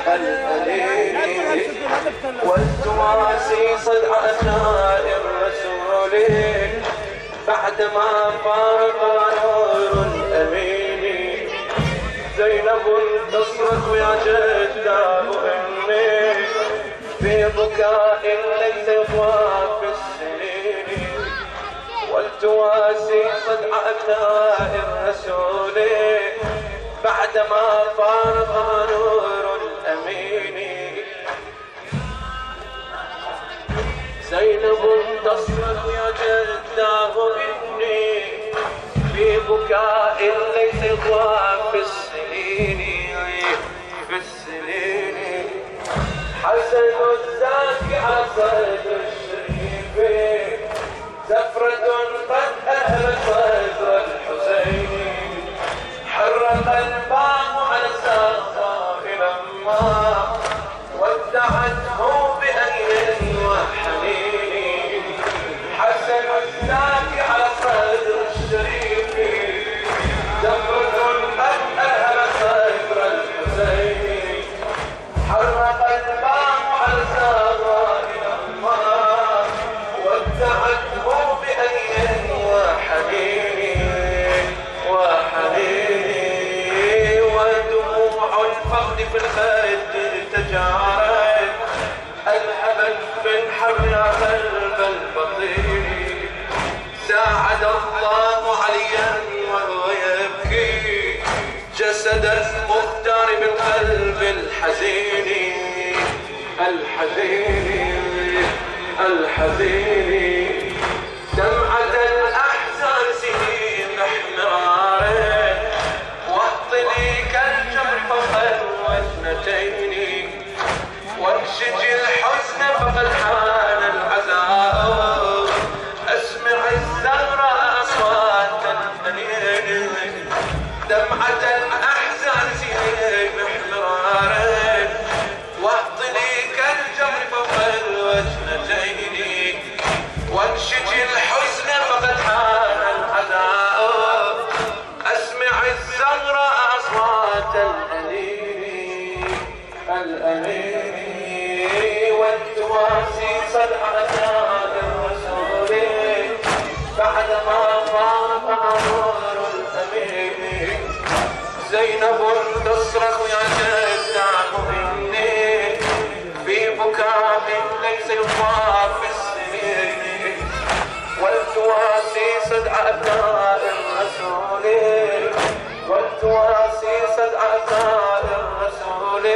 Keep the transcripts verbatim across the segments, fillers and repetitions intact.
الأليل والتواسي صدع أبناء الرسول بعدما فارق نور الأمين. زينب تصرخ يا جدة أمي في بكاء ليس يطوى في السنين والتواسي صدع أبناء الرسول بعدما فارق نور الأمين. زينب تصرخ يا جداه إني في بكاء ليس يطوى في السنين في السنين. حسن الزاكي على صدر الشريف زفرة قد أهلت صدر الحسين حرق الباب على الزهراء لما ودعته بأيد وحنين. حسن الزاكي على صدر الشريف زفرة قد أهلت صدر الحسين حرق الباب على الزهراء لما ودعته بأيد وحنين وحنين. ودموع الفقد في الخد تجارت أذهبت من حر قلب البطيء. ساعد الله عليا وهو يبكي جسد المختار بالقلب الحزين الحزين الحزين. دمعة الأحزان سنين محمرارة واطلي كالجمر فوق الوجنتين وانشج الحزن فقد حان العزاء. اسمع الزهراء أصوات الحنين. دمعة الأحزان سنين محمرارة واطلي كالجمر فوق الوجنتين وانشج الحزن فقد حان العزاء. اسمع الزهراء أصوات الأنين الأنين. والتواسي صدع أبناء الرسول بعدما فارق نور الأمين. زينب تصرخ يا جدة إني في بكاء ليس يطوى في السنين والتواسي صدع أبناء الرسول والتواسي صدع أبناء الرسول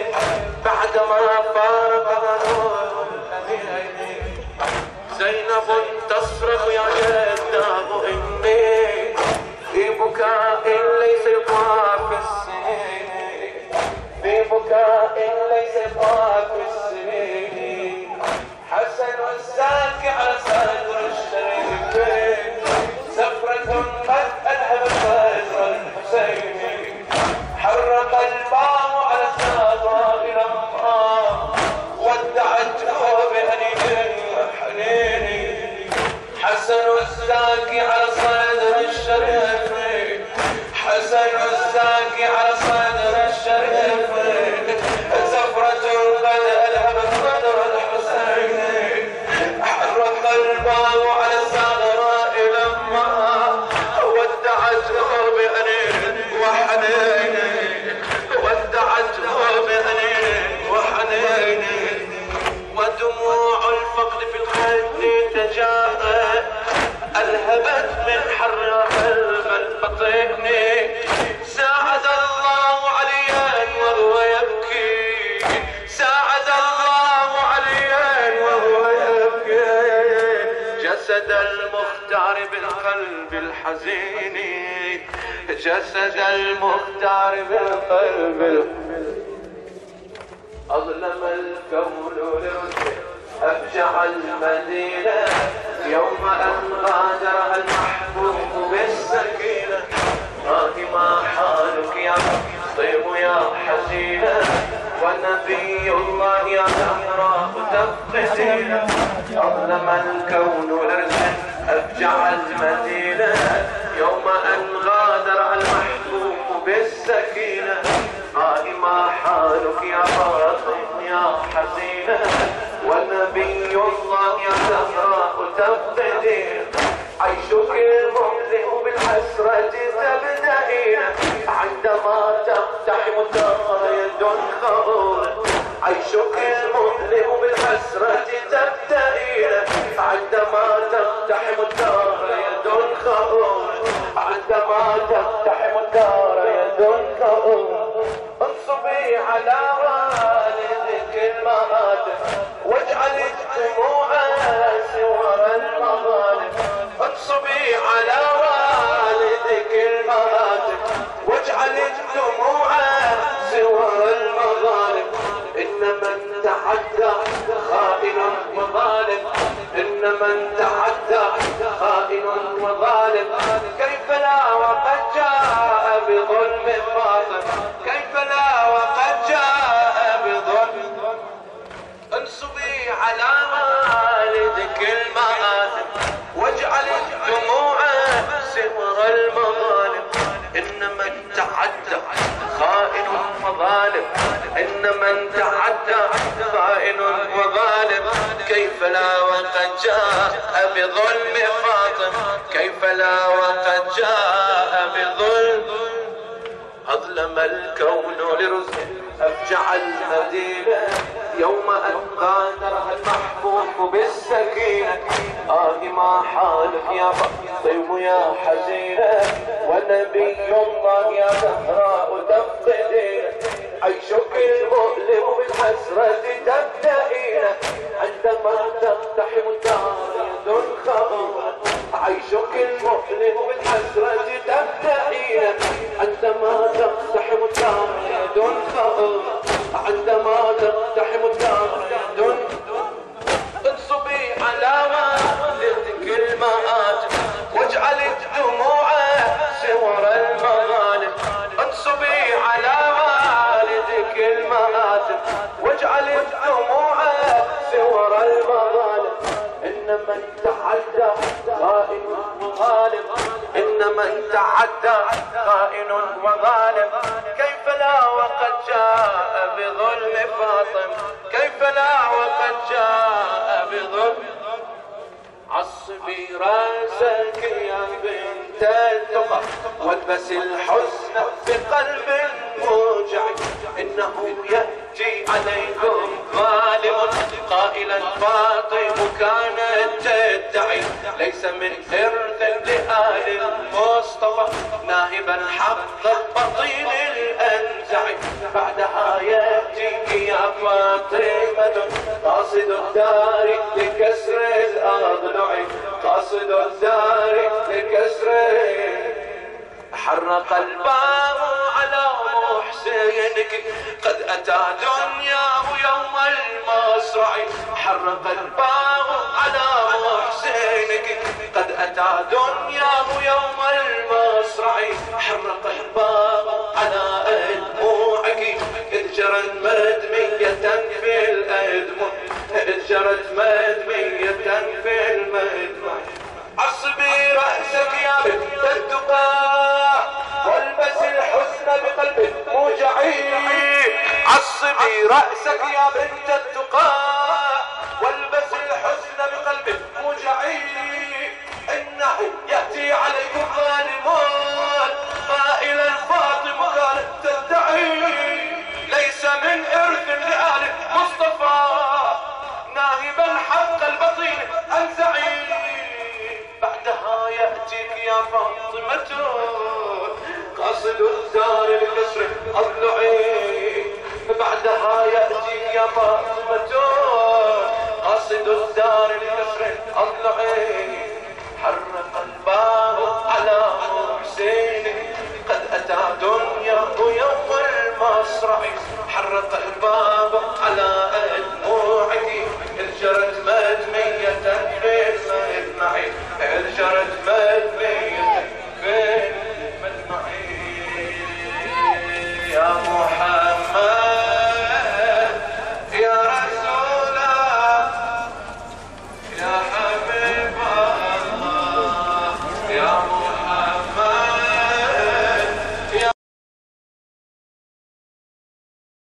بعدما فارق نور الأمين. زينب تصرخ يا جدة إني في بكاء ليس يطوى في السنين في بكاء ليس يطوى في السنين. حسن الزاكي على صدر الشريف زفرة قد ألهبت صدر الحسين حرق الباب على الزهراء لما ودعته بأنين وحنين. حسن الزاكي على صدر الشريف حسن الزاكي على صدر الشريف زفرة قد ألهبت صدر الحسين حرق الباب على الزهراء لما ودعته بأنين وحنين ودعته بأنين وحنين. ودموع الفقد في الخد تجاءت ألهبت من حر قلب البطين. ساعد الله عليا وهو يبكي ساعد الله عليا وهو يبكي جسد المختار بالقلب الحزين جسد المختار بالقلب الحزين. أظلم الكون لرسل أفجع المدينة يوم أن غادرها المحبوب بالسكينة. ما حالك يا طيب يا حزينة ونبي الله يا زهراء تفقدينا. أظلم الكون لرسل أفجع المدينة يوم أن غادرها المحبوب بالسكينة. ما حالك حالك يا فاطمة يا حزينة ونبي الله يا زهراء تفتدين عيشك المؤلم بالحسرة تبدأين عندما تقتحم الدار يد خؤون عيشك المؤلم بالحسرة تبدأين عندما تقتحم الدار يد خؤون عندما تقتحم الدار يد خؤون انصبي على والدك المآتم واجعل الدموع سور المظالم انصبي على والدك المآتم واجعل الدموع سور المظالم إن من تعدى خائن وظالم إن من تعدى خائن وظالم كيف لا وقد جاء بظلم باطل كيف لا وقد جاء بظلم انصبي على والدك المآتم واجعل الدموع سور المظالم إن من تعدى خائن وظالم إن من تعدى خائن وظالم كيف لا وقد جاء بظلم فاطم كيف لا وقد جاء بظلم أظلم الكون لرزق أفجع المدينة يوم أن غادرها المحبوب بالسكينة آه ما حالك يا فاطم يا حزينة ونبي الله يا زهراء تفتدين عيشك المؤلم بالحسرة تبدأين عندما تقتحم الدار يد خؤون عيشك المؤلم بالحسرة تبدأين عندما تقتحم الدار يد خؤون عندما تقتحم الدار يد انصبي على والدك المآتم واجعل الدموع سور المظالم انصبي على والدك المآتم واجعل الدموع سور المظالم إن من تعدى خائن وظالم إن من تعدى خائن وظالم كيف لا وقد جاء بظلم فاطم كيف لا وقد جاء بظلم عصبي راسك يا بنت التقى والبس الحزن بقلب موجع إنه يأتي عليكم ظالم قائلا فاطم كانت تدعي ليس من إرث لآل المصطفى ناهبا حق البطيل الأنزع بعدها يأتيك يا فاطمة قاصد الدار لكسر الأضلع قاصد الدار لكسر حرق الباب على محسنك قد أتى دنياه يوم المصرع حرق الباب على محسنك قد أتى دنياه يوم المصرع حرق الباب على أدموعك إذ جرت مدمية في الأدمع إذ جرت مدمية في المدمع عصبي رأسك يا بنت التقى والبس الحزن بقلب موجعي عصبي رأسك يا بنت التقى والبس الحزن بقلب موجعي إنه يأتي عليكم ظالمون قائلا فاطم كانت تدعي ليس من إرث لآل مصطفى ناهبا حق البطيل أنزعي بعدها يأتيك يا فاطمة قاصد الدار لكسر أضلعي بعدها يأتيك يا فاطمة قاصد الدار لكسر أضلعي حرق الباب على محسنك قد أتى دنياه يوم المصرع حرق الباب على